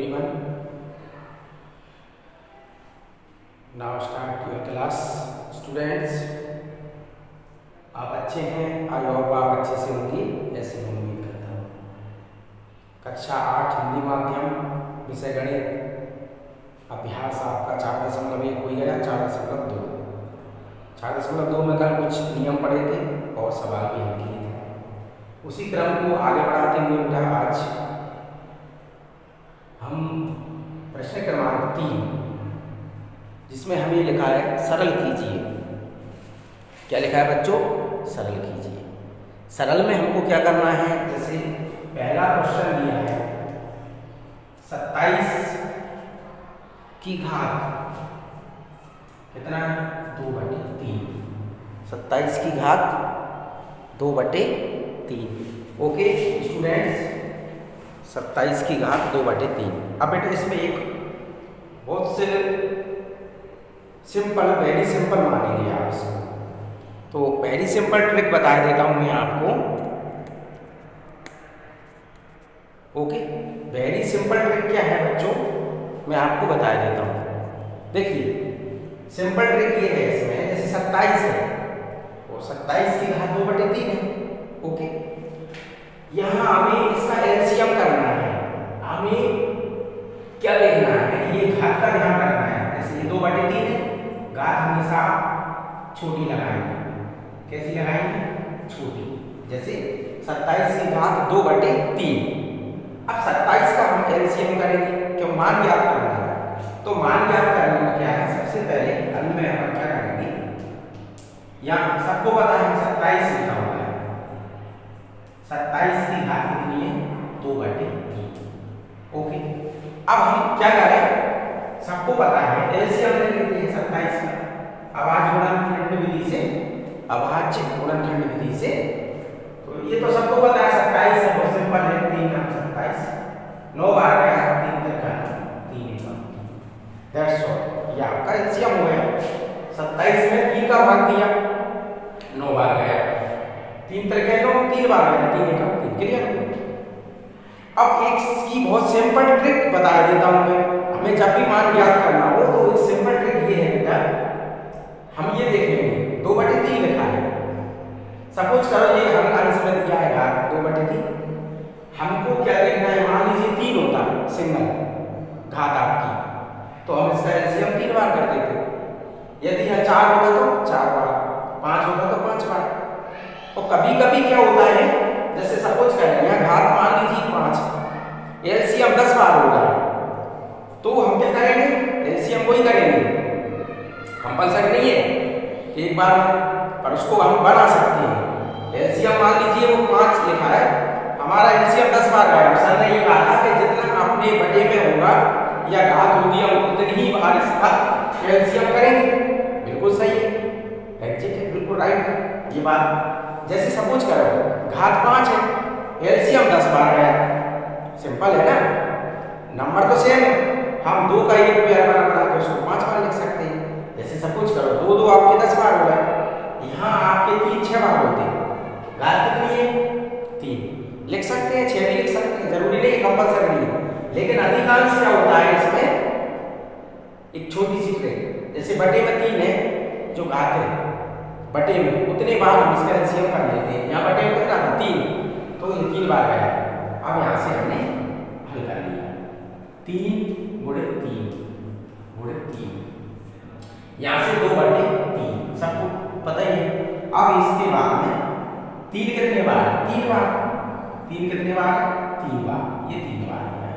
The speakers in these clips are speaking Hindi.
everyone. Now start your class, students. आप अच्छे हैं, आई होप आप अच्छे से होंगे, ऐसे मैं उम्मीद करता हूँ। कक्षा 8 हिंदी माध्यम विषय गणित अभ्यास आपका 4.1 हो गया। 4.2 में कल कुछ नियम पढ़े थे और सवाल भी हल किए थे। उसी क्रम को आगे बढ़ाते हुए बेटा आज हम प्रश्न क्रमांक 3 जिसमें हमें लिखा है सरल कीजिए। क्या लिखा है बच्चों? सरल कीजिए। सरल में हमको क्या करना है? जैसे पहला क्वेश्चन दिया है 27 की घात कितना है? 2/3। 27 की घात 2/3। ओके स्टूडेंट्स, 27 की घात 2/3। अब बेटा इसमें एक बहुत से सिंपल, वेरी सिंपल मानेंगे आप इसको। तो वेरी सिंपल ट्रिक बता देता हूं मैं आपको। ओके, वेरी सिंपल ट्रिक क्या है बच्चों, मैं आपको बता देता हूं। देखिए सिंपल ट्रिक ये है, इसमें जैसे 27 है और 27 की घात 2/3 है। ओके, यहाँ हमें इसका एलसीएम करना है। हमें क्या देखना है? ये घात का ध्यान रखना है। जैसे ये 2/3 है, घात हमेशा छोटी लगाएंगे। कैसी लगाएंगे? छोटी। जैसे 27 की घात 2/3। अब 27 का हम एलसीएम करेंगे, क्यों? मान ज्ञात करना है। तो मान ज्ञात करने में क्या है? सबसे पहले हल में हम क्या करेंगे? यहाँ सबको पता है 27 लिखा हुआ है। 27 की घात कितनी है? 2/3। ओके, अब हम क्या करें? सबको पता है एलसीएम ले लेते हैं 27 का। अभाज्य गुणनखंड विधि से, अभाज्य गुणनखंड विधि से। तो ये तो सबको पता है 27 है, बहुत सिंपल है। 3 का 27 9 बार गया, 3 का 3 दैट्स ऑल। ये आपका एलसीएम हो गया। 27 में 3 का भाग दिया, 9 बार गया। 3 का 9, 3 बार गया, 3 का 3। क्लियर? अब एक की बहुत सिंपल ट्रिक बता देता हूं मैं। हमें जब भी मान ज्ञात करना हो तो एक सिंपल ट्रिक ये है बेटा, हम ये देखेंगे 2/3 लिखा है। सपोज करो ये हर अंश में दिया है घात 2/3। हमको क्या देखना है? मान लीजिए 3 होता सिंगल घात आपकी, तो हम इसका एलसीएम 3 बार कर देते। यदि यह 4 होता तो 4 बार, 5 होता तो 5 बार। और कभी कभी क्या होता है, जैसे सपोज करें यहाँ घात मान लीजिए 5, एलसीएम 10 बार होगा, तो हम क्या करेंगे? एलसीएम वही करेंगे। कंपल्सरी नहीं है एक बार, पर उसको हम बना सकते हैं। एलसीएम मान लीजिए वो 5 लिखा है, हमारा एलसीएम 10 बार गया। सर ने ये कहा था कि जितना अपने बटे में होगा या घात होगी हम उतनी ही बार इसका एलसीएम करेंगे। बिल्कुल सही है, एग्जैक्ट है, बिल्कुल राइट है ये बात। जैसे सपोज करो घात 5 है, एलसीएम 10 बार गया। सिंपल है ना, नंबर तो सेम है। हम 2 का एक पेयर बना के उसको 5 बार लिख सकते हैं। जैसे सपोज करो 2 2 आपके 10 बार हो गए, यहाँ आपके 3 6 बार होते। घात कितनी है? 3 लिख सकते हैं, 6 भी लिख सकते हैं, जरूरी नहीं, कंपल्सरी नहीं है। लेकिन अधिकांश क्या होता है इसमें, एक छोटी सी ट्रिक, जैसे बटे में 3 है जो घात है, बटे में उतने बार हम इसका एलसीएम कर लेते हैं। यहाँ बटे में कितना था? 3, तो ये 3 बार गया। अब यहाँ से हमने हल कर लिया। 3 × 3 यहाँ से 2/3 सबको पता ही है। अब इसके बाद में 3 कितने बार? 3 बार। 3 कितने बार? 3 बार। ये 3 बार है।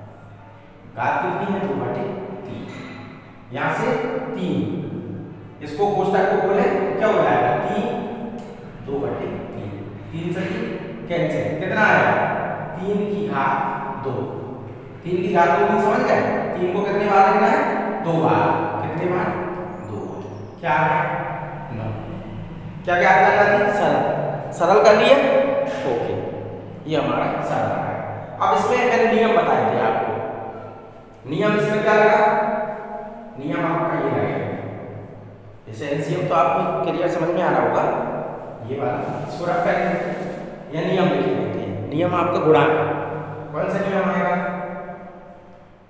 घात कितनी है? 2/3। यहाँ से 3, इसको कोष्टक को खोले क्या हो जाएगा? 3 2/3। 3 से कैंसिल, कितना आएगा? 3 की घात 2। 3 की घात 2 समझ गए? 3 को कितने बार लिखना है? 2 बार। कितने बार? 2 बार। क्या आ गया? 9। क्या क्या करना थी? सरल। सरल कर लिए? ओके, ये हमारा सरल है। अब इसमें मैंने नियम बताए थे आपको। नियम इसमें क्या लगा? नियम आपका ये लगेगा, जैसे एलसीएम तो आपको क्लियर समझ में आ रहा होगा। ये वाला इसको रख कर यह नियम लिखे देते हैं। नियम आपका गुणा, कौन सा नियम आएगा?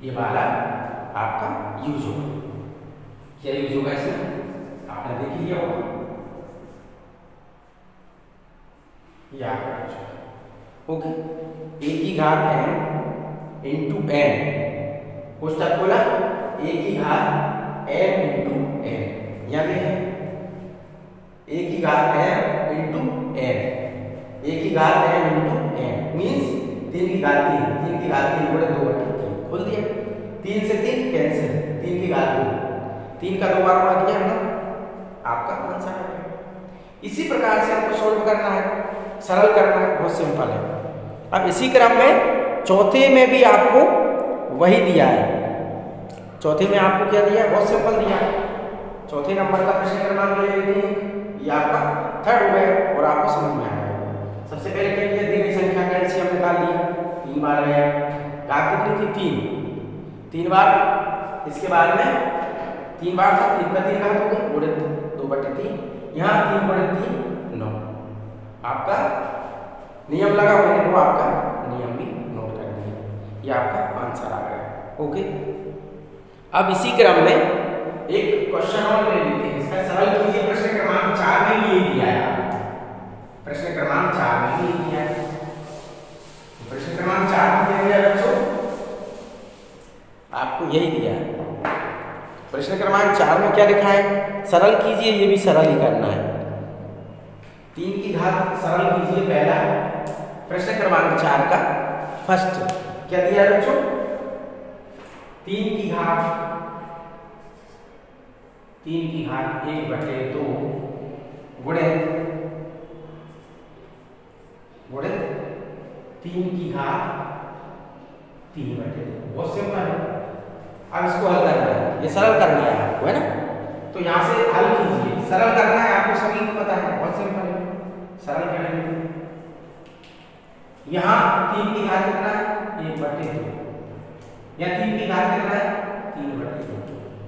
ये वाला आपका यूज होगा। क्या यूज होगा इसमें, आपने देख लिया होगा, ये आपका यूज होगा। ओके, ए की घात m इंटू n, पुस्तक बोला ए की घात m इंटू n, यहाँ देखें ए की घात m इंटू n, ए की घात m इंटू n मीन्स 3 की घात 3, 3 की घात 3 बड़े 2/3 खोल दिया, 3 से 3 कैंसिल, 3 की घात 2, 3 का 2 बार गुणा किया हमने, आपका आंसर आ गया। इसी प्रकार से आपको सोल्व करना है, सरल करना है, बहुत सिंपल है। अब इसी क्रम में चौथे में भी आपको वही दिया है, चौथे में आपको क्या दिया है, बहुत सिंपल दिया है। चौथे नंबर का प्रश्न क्रमांक ले लेते हैं, ये आपका थर्ड हो गया और आपको समझ में आ गया। सबसे पहले क्या किया, दी गई संख्या का एलसीएम निकाल लिया, 3 बार गया, घात कितनी थी 3 बार, इसके बाद में 3 बार था, 3 का 3 घात हो गई, बड़े 2/3, यहाँ 3/3 9, आपका नियम लगा हुआ है, वो आपका नियम भी नोट कर दिया, ये आपका आंसर आ गया। ओके, अब इसी क्रम में एक क्वेश्चन और ले लेते हैं, इसका सरल कीजिए। प्रश्न क्रमांक 4 में भी यही दिया है, प्रश्न क्रमांक 4 में भी यही दिया है, प्रश्न क्रमांक 4 में क्या दिया बच्चों, आपको यही दिया है। प्रश्न क्रमांक 4 में क्या लिखा है, सरल कीजिए, ये भी सरल ही करना है, 3 की घात सरल कीजिए पहला, प्रश्न क्रमांक 4 का फर्स्ट क्या दिया है बच्चों, 3 की घात 1/2 गुणे 3 की घात 3/2, बहुत सिंपल है। अब इसको हल करना है, ये सरल करना है आपको, है ना, तो यहाँ से हल कीजिए, सरल करना है आपको, सभी को पता है, बहुत सिंपल है, सरल करेंगे। यहाँ 3 की घात कितना है 1/2, या 3 की घात कितना है 3/2,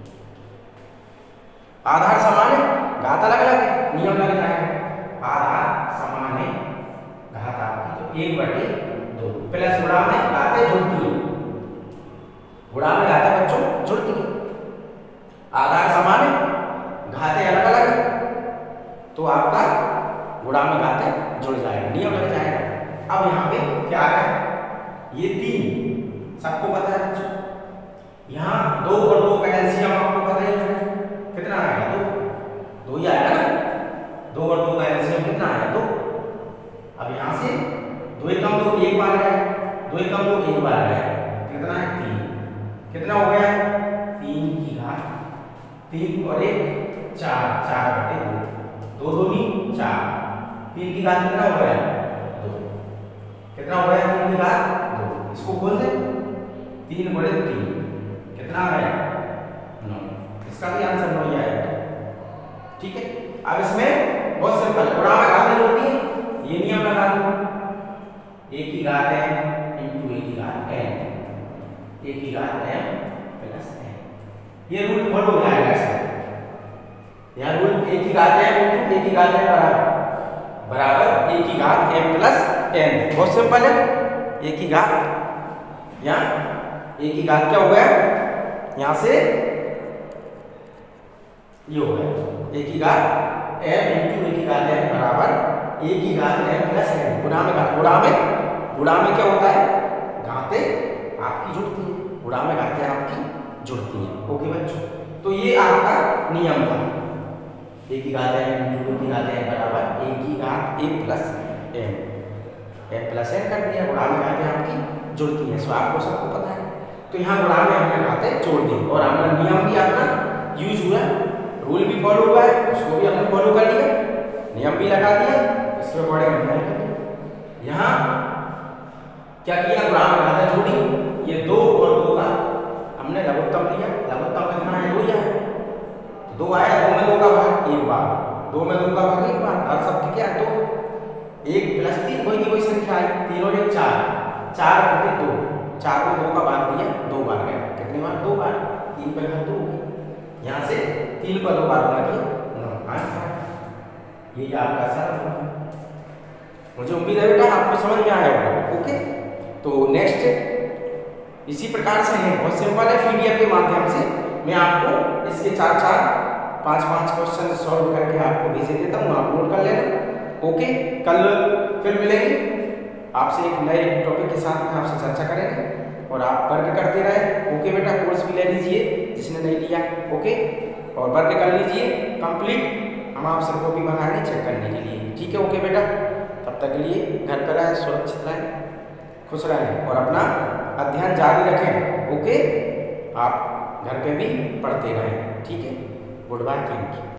आधार समान है, घात अलग अलग है, नियम लग जाएगा, आधार समान है, घात आपकी तो 1/2 प्लस गुणा में घातें जुड़ती है, गुणा में घातें बच्चों जुड़ती है, आधार समान है, घातें अलग अलग है, तो आपका गुणा में घातें जुड़ जाएगा, नियम लग जाएगा। अब यहाँ पे क्या है, ये 3 सबको पता है बच्चों, यहाँ 2 और 2 का एलसीएम आपको पता ही है, कितना आएगा 2 ही आएगा ना, 2 और 2 का एलसीएम कितना आएगा 2। अब यहाँ से 2 एकम 2 एक बार गया, 2 एकम 2 एक बार गया, कितना है 3, कितना हो गया 3 की घात 3 और 1 4, 4/2, 2 दूनी 4, 3 की घात कितना हो गया 2, कितना हो गया 3 की घात 2, इसको खोल दे, 3/3 कितना आ गया 9, इसका भी आंसर 9 ही आएगा। ठीक है, अब इसमें बहुत सिंपल, गुणा में घातें होती है, ये नियम लगा दो, a की घात m इंटू a की घात n, a की घात m प्लस n, ये रूल फॉलो हो जाएगा इसमें, यहाँ रूल a की घात m इंटू a की घात n बराबर a की घात m प्लस n, बहुत सिंपल है, a की घात, यहाँ a की घात क्या हो गया, यहाँ से ये हो गया a की घात m इंटू a की घात n बराबर a की घात m प्लस n, गुणा में क्या होता है, घातें आपकी जुड़ती हैं, गुणा में घातें आपकी जुड़ती हैं। ओके बच्चों, तो ये आपका नियम था, a की घात m इंटू a की घात n बराबर a की घात a प्लस n कर दिया, गुणा में घातें आपकी जुड़ती हैं, सो आपको सबको पता है। तो यहाँ गुणा में हमने घातें जोड़ दी और हमने नियम भी अपना यूज हुआ, रूल भी फॉलो हुआ है, उसको भी हमने फॉलो कर लिया, नियम भी लगा दिया, इसके अकॉर्डिंग हमने कर दिया। यहाँ क्या किया, गुणा में घातें जोड़ी, ये 2 और 2 का हमने लघुत्तम लिया, लघुत्तम कितना है 2 ही आया, 2 आया, 2 में 2 का भाग 1 बार, 2 में 2 का भाग 1 बार, हर शब्द क्या है 2, 1 प्लस 3 कोई की कोई संख्या आई, 3 और 1 4, 4/2, 4 में 2 का भाग दिया, 2 बार गया, कितनी बार 2 बार, 3 पे घात 2 हो गई, यहाँ से 3 को 2 बार गुणा किया 9 आंसर, ये आपका सरल है। मुझे उम्मीद है बेटा आपको समझ में आया होगा। ओके, तो नेक्स्ट इसी प्रकार से है, बहुत सिंपल है। पीडीएफ के माध्यम से मैं आपको इसके 4-4, 5-5 क्वेश्चन सॉल्व करके आपको भेज देता हूँ, आप नोट कर लेना। ओके, कल फिर मिलेंगे आपसे एक नए टॉपिक के साथ में, आपसे चर्चा करेंगे और आप वर्क करते रहे। ओके बेटा, कोर्स भी ले लीजिए जिसने नहीं लिया। ओके, और वर्क कर लीजिए कंप्लीट, हम आपसे कॉपी मंगाएंगे चेक करने के लिए। ठीक है, ओके बेटा, तब तक के लिए घर पर रहें, सुरक्षित रहें, खुश रहें और अपना अध्ययन जारी रखें। ओके, आप घर पे भी पढ़ते रहें। ठीक है, गुड बाय, थैंक यू।